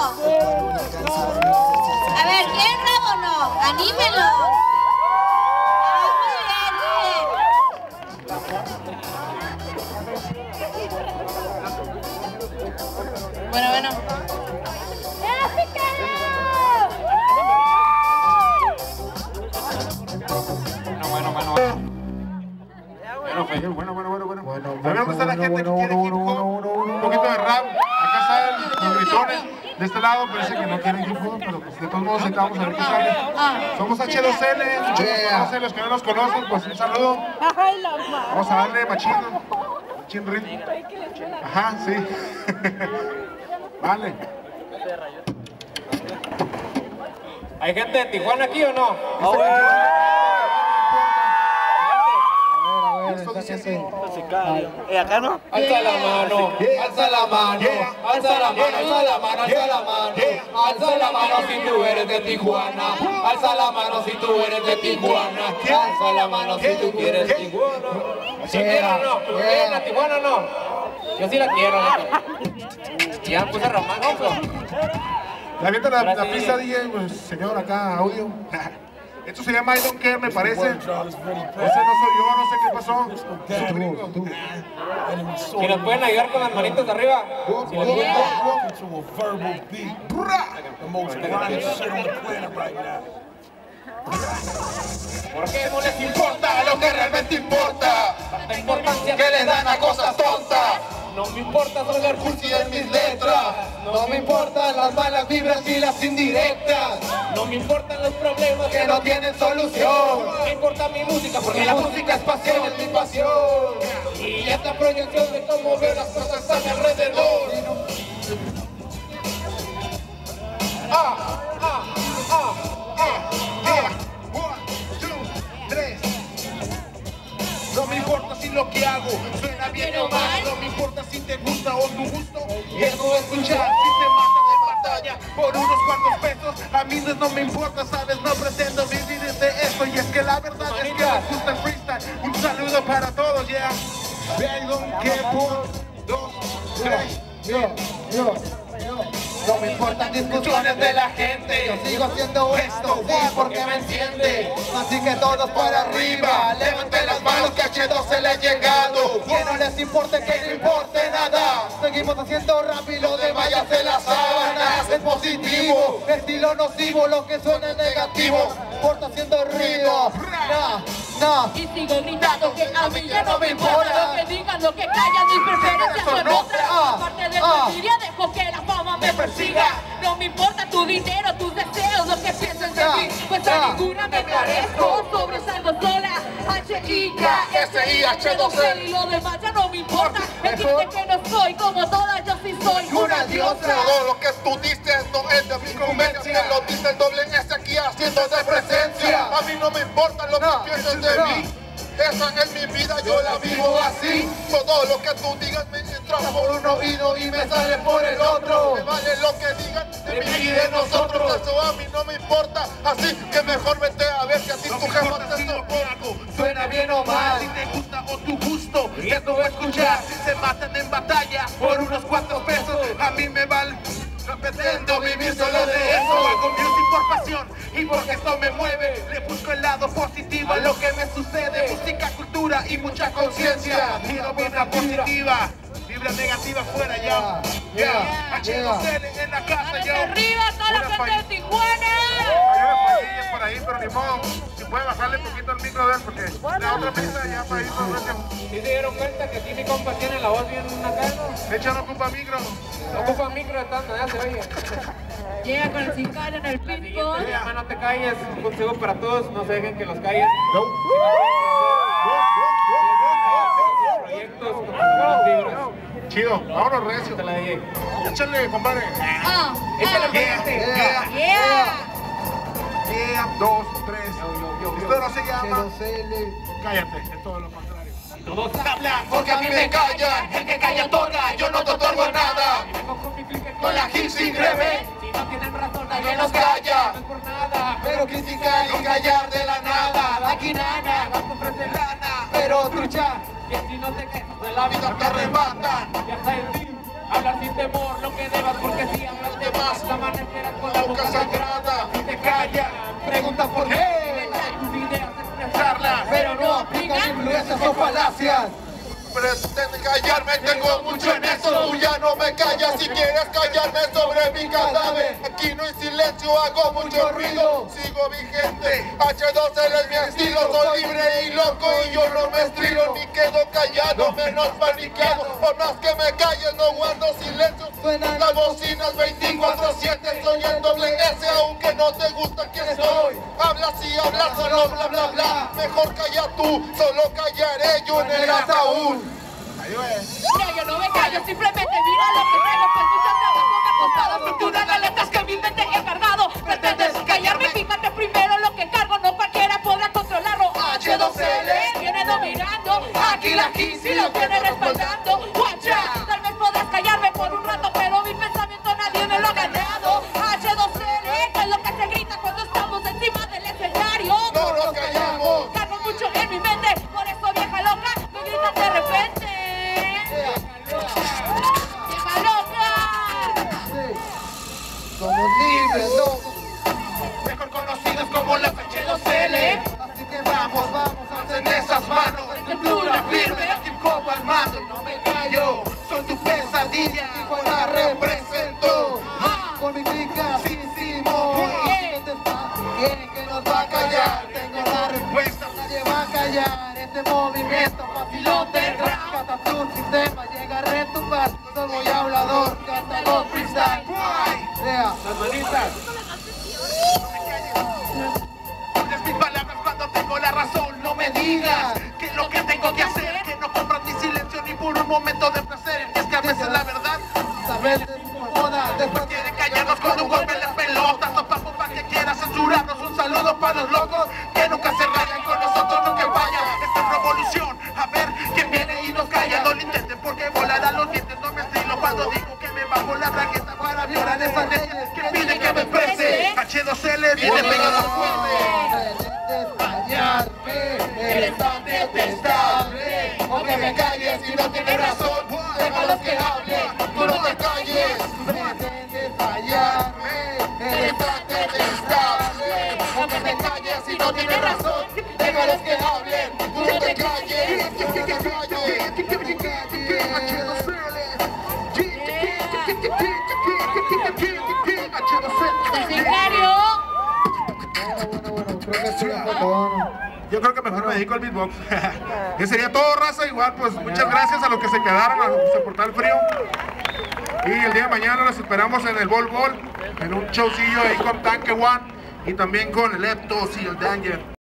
A ver, ¿quieren rap o no? ¡Anímenlo! Bueno. Bueno. También está la gente que quiere hip hop, un poquito de rap. Acá salen los gritones. De este lado parece que no quieren hip hop, pero pues de todos modos acabamos a ver qué sale. Somos H2L, los que no nos conocen, pues un saludo. Vamos a darle machín ritmo. Ajá, sí. Vale. ¿Hay gente de Tijuana aquí o no? ¿Acá no? Alza la mano, alza la mano, alza la mano, alza la mano, alza la mano, alza la mano si tú eres de Tijuana, alza la mano si tú eres de Tijuana, alza la mano si tú quieres Tijuana. ¿Sí quieren o no? ¿Quieren a Tijuana o no? Yo sí la quiero, ya me puse romántico. Le avienta la pista DJ, pues, señor, acá, audio. Esto se llama I Don't Care, me parece. Ese no soy yo, no sé qué pasó. ¿Que nos pueden ayudar con las manitas de arriba? Si les gusta. Porque no les importa lo que realmente importa. La importancia Que les dan a cosas tontas. no me importa solo el Cursi en mis letras. No me importan las malas vibras y las indirectas. no me importan los problemas Que no tienen solución. me importa mi música Porque la música es pasión, es mi pasión. y esta proyección de cómo veo las cosas a mi alrededor. No me importa si lo que hago suena bien o mal. No me importa si te gusta o tu gusto es no escuchar. Si se mata de batalla por unos cuantos pesos, a mí no me importa, sabes, no pretendo vivir de esto. Y es que la verdad es que me gusta el freestyle. Un saludo para todos, yeah. I don't care por 2, 3. No me importan discusiones de la gente. Yo sigo haciendo esto, sí, porque me enciende. Así que todos para arriba, levanten las manos que H2 le ha llegado. Que no les importe, que no importe nada. Seguimos haciendo rap y lo de vallas de las sábanas es positivo. Estilo nocivo, lo que suena es negativo. Porta haciendo ruido. Y sigo gritando que a mí ya no me importa. Lo que digan, lo que callan, mis preferencias son otras. Aparte de tu envidia, dejo que la fama me persiga. No me importa tu dinero, tus deseos, lo que pienses de mí. Pues a ninguna me parezco, sobresalgo sola. H-I-K-S-I-H-2-L. Y lo demás ya no me importa. Entiende que no soy como todas, yo sí soy una diosa. Todo lo que tú dices no es de mi conveniencia. Lo dice el doble S aquí haciendo de presencia. A mí no me importa lo que pienses de mí. Esa es mi vida, yo la vivo así. Todo lo que tú digas me entra por un oído y me sale por el otro. Me vale lo que digan de mi vida y de nosotros. Eso a mí no me importa, así que mejor vete a ver si a ti tu jefa te soporto. Suena bien o mal, si te gusta o tu gusto, es no escuchar. Si se matan en batalla por unos cuantos pesos, a mí me vale. No pretendo vivir solo de eso. Hago music por pasión y porque esto me mueve. Le busco el lado positivo a lo que me sucede. Música, cultura y mucha conciencia. Digo vibra positiva, vibra negativa fuera ya. H2L en la casa ya. Arriba toda la gente de Tijuana. Hay unas pandillas por ahí, pero ni modo. Si puede bajarle un poquito el micro, a ver, porque la otra pista ya para ir por recio. ¿Sí se dieron cuenta que aquí mi compa tiene la voz bien acá, no? De hecho, no ocupa micro. No ocupa micro de todas maneras, se oye. Llega con el cincano en el pitbull. Llama, no te calles, un consejo para todos, no se dejen que los calles. Proyectos con buenas vibras. Chido, vámonos recio. Te la DJ. Échale, compadre. Échale, gente. Yeah, 2, 3. Esto no se llama. Cállate, es todo lo contrario. Todos Habla porque a mí me callan, el que calla otorga, yo no te otorgo nada. Con la hit sin revés, si no tienen razón, nadie nos calla. no es por nada. Pero criticar y callar de la nada. Aquí nada, vas a ofrecer lana, pero trucha, Y si no te quedas de la la vida te arrebatan. ya está en ti. hablar sin temor lo que debas, porque si hablas de más, la amanecerás con la boca sangrada. Si te callan, preguntan por qué. Tus ideas expresarlas, pero no aplican influencias o falacias. Pretende callarme, tengo mucho en eso. Tú ya no me callas si quieres callarme sobre mi cadáver. Aquí no hay silencio, hago mucho ruido. Sigo vigente, H2L es mi estilo. Soy libre y loco y yo no me estrilo. Ni quedo callado, menos paniqueado. Por más que me calles, no guardo silencio. Suenan las bocinas 24/7. Soy el doble S, aunque no te gusta quién soy. Hablas y hablas, solo bla bla bla. Mejor calla tú, solo callaré yo en el ataúd. No, yo no me callo, simplemente mira lo que traigo. Pues mucho trabajo me ha costado, pintura de letras que mi mente he cargado. Pretendes callarme, fíjate primero lo que cargo. No cualquiera podrá controlarlo. H2L viene dominando. Aquí la Kissy lo viene respaldando. Guacha, tal vez podrás callarme por un rato, pero mi pensamiento nadie me lo ha ganado. H2L, que es lo que se grita cuando estamos encima del escenario. No nos callamos. Cargo mucho en mi mente, por eso vieja loca, me gritan de repente. ¡Vieja loca! Somos libres, locos, mejor conocidos como las H2L. Así que vamos, alcen esas manos. Cintura firme, hip hop al mando. No me callo, soy tu pesadilla, igual la represento. Con mi clica, sí, ¿quién que nos va a callar? Tengo la respuesta, nadie va a callar. Este movimiento facilón del rap, cata tu sistema, llega a retumbar. Soy muy hablador, canta los freestyle. Las manitas. Pones mis palabras cuando tengo la razón. No me digas que lo que tengo que hacer, que no compras ni silencio ni por un momento de placer. Es que a veces la verdad, saber de moda, después quieren callarnos con un golpe en las pelotas. No papo pa' que quieras censurarnos. Un saludo para los locos que nunca se rayan con nosotros, nunca vayan. Esta es revolución, a ver quién viene y nos calla. No lo intenten porque volarán los dientes. No me estilo cuando digo que me bajo la bragueta para violar esas leyes que piden que me exprese. H2L viene pegando fuerte. Eres tan detestable. Aunque me calles y no tienes razón, déjalos que hablen, tú no te calles. Pretendes fallarme, eres tan detestable. Aunque me calles y no tienes razón, déjalos que hablen, tú no te calles. Yo creo que mejor me dedico al beatbox. Que sería todo, raza. Igual, pues muchas gracias a los que se quedaron, a los que soportaron el frío. Y el día de mañana los esperamos en el Bol Bol, en un showcillo ahí con Tanque One y también con el Eptos y el Danger.